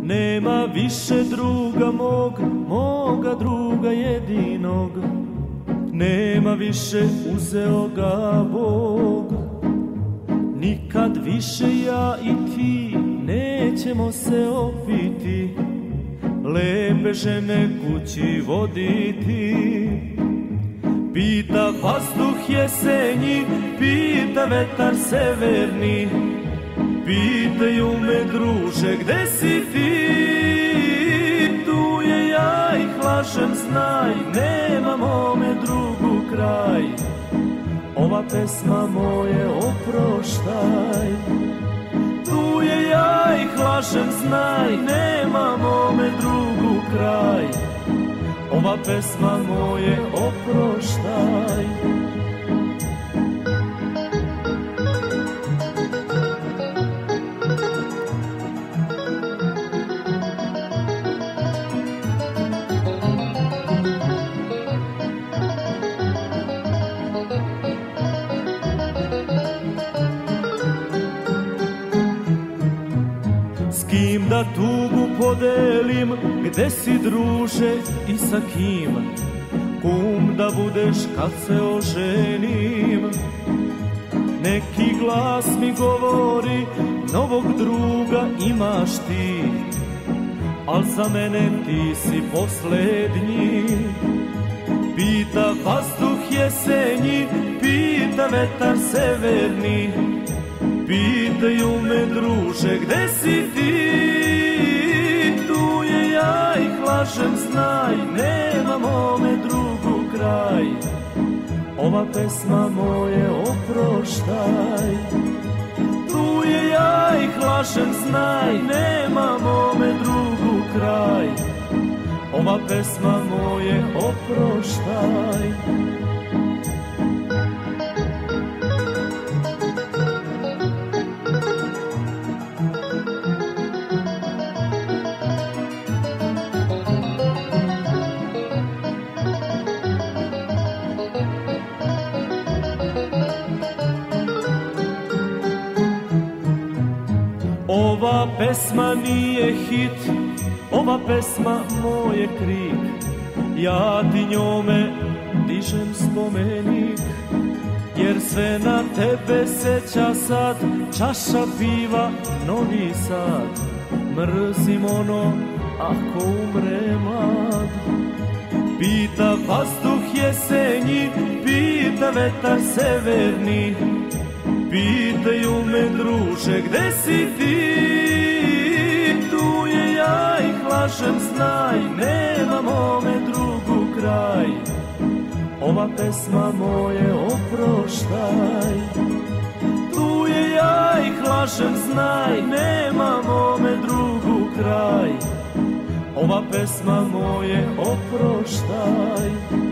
Nema više druga mog, moga druga jedinog. Nema više, uzeo ga Bog. Nikad više ja i ti nećemo se opiti, lepe žene kući voditi. Pita vazduh jesenji, pita vetar severni, pitaju me druže gde si ti. Tu je ja ih lažem, znaj, nema mome drugu kraj. Ova pesma moje oproštaj. Tu je ja ih lažem, znaj, nema mome drugu kraj. Ova pesma moje oproštaj. S kim da tugu podelim, gde si druže i sa kim? Kum da budeš kad se oženim. Neki glas mi govori, novog druga imaš ti, al za mene ti si poslednji. Pita vazduh jesenji, pita vetar severni, pitaju me druže gde si ti. Tu je ja ih lažem, znaj, nema mome drugu kraj. Ova pesma moje oproštaj. Tu je ja ih lažem, znaj, nema mome drugu kraj. Ova pesma moje oproštaj. Ova pesma nije hit, ova pesma moj je krik. Ja ti njome dižem spomenik, jer sve na tebe seća sad. Čaša piva, Novi Sad. Mrzim ono ako umre mlad. Pita vazduh jesenji, pita vetar severni, pitaju me druže gde si ti. Tu je ja ih lažem, znaj, nema mome drugu kraj. Ova pesma moje oproštaj. Tu je ja ih lažem, znaj, nema mome drugu kraj. Ova pesma moje oproštaj.